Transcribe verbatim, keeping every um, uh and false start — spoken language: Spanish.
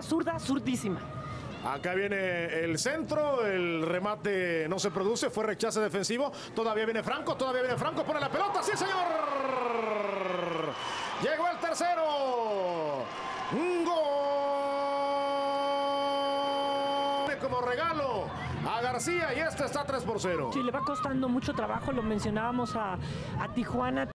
zurda, zurdísima. Acá viene el centro, el remate no se produce, fue rechace defensivo. Todavía viene Franco, todavía viene Franco, pone la pelota, ¡sí, señor! Llegó el tercero. Un gol como regalo a García y este está tres por cero. Sí, le va costando mucho trabajo, lo mencionábamos a, a Tijuana.